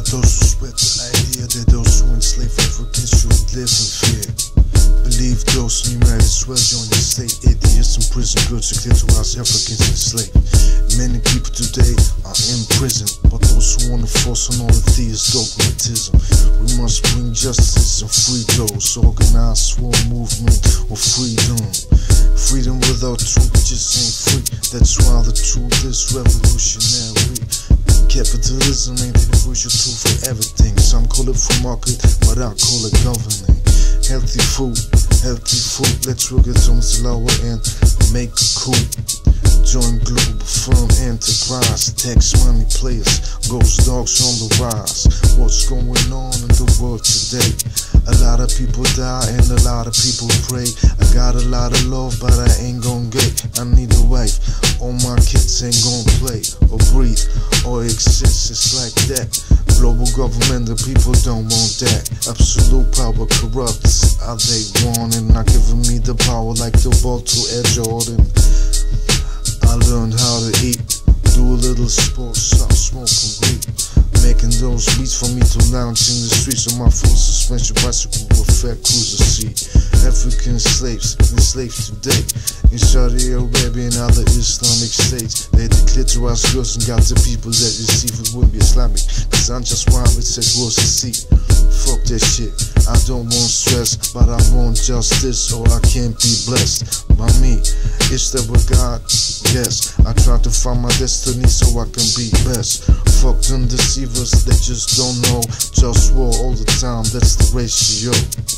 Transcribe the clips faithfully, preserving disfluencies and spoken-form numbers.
Those who spread the idea that those who enslave Africans should live in fear. Believe those who might as well join the state. Atheists in prison, good to clitorize Africans enslaved. Many people today are in prison, but those who want to force on all of these dogmatism. We must bring justice and free those. Organize war movement of freedom. Freedom without truth just ain't free. That's why the truth is revolutionary. Capitalism ain't the universal tool for everything. Some call it free market, but I call it governing. Healthy food, healthy food. Let's work it on the lower end, make a coup. Join global firm enterprise. Tax money players, ghost dogs on the rise. What's going on in the world today? A lot of people die and a lot of people pray. I got a lot of love, but I ain't gon' get. I need a wife. All my kids ain't gon' play or breathe or exist. It's like that. Global government, the people don't want that. Absolute power corrupts how they want it. Not giving me the power like the ball to Air Jordan. I learned how to eat, do a little sports, stop smoking weed. Making those beats for me to lounge in the streets on my full suspension bicycle with fat cruiser seat. African slaves, enslaved today in Saudi Arabia and other Islamic states. They declared to us girls and got the people that receive it wouldn't be Islamic. Cause I'm just Muhammad said was a seat. Fuck that shit, I don't want stress, but I want justice or I can't be blessed by me. It's that with God, yes. I try to find my destiny so I can be best. Fuck them deceivers, they just don't know. Just war all the time, that's the ratio.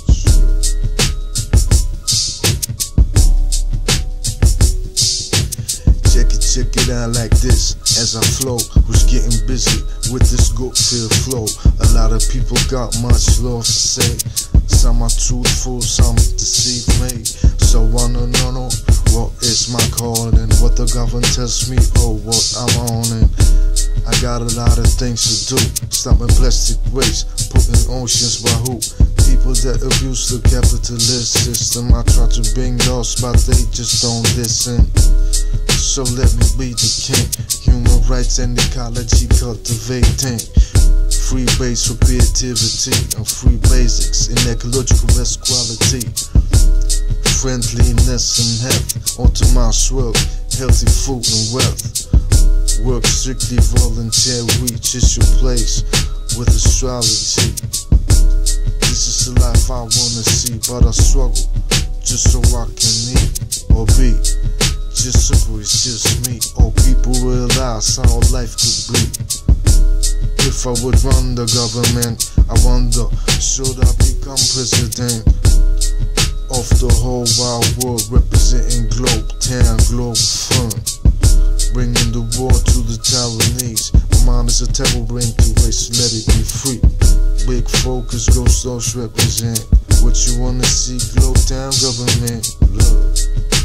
Check it, check it out like this. As I flow, who's getting busy with this good feel flow. A lot of people got much love to say. Some are truthful, some deceive me. So I don't know what is my calling, what the government tells me or what I'm on it. I got a lot of things to do. Stopping plastic waste, putting oceans by who? People that abuse the capitalist system. I try to bring laws, but they just don't listen. So let me be the king. Human rights and ecology cultivating. Free base for creativity and free basics in ecological best quality. Friendliness and health, onto my swirl, healthy food and wealth. Work strictly volunteer, reach is your place with astrology. This is the life I wanna see, but I struggle just so I can eat or be. Just simple, it's just me. Or people realize how life could be. If I would run the government, I wonder, should I become president of the whole wide world, representing Globe Town, Globe Fun, bringing the war to the Taiwanese. My mind is a terrible brain to waste, let it be free. Big focus, ghost those represent what you wanna see. Globe Town government, love.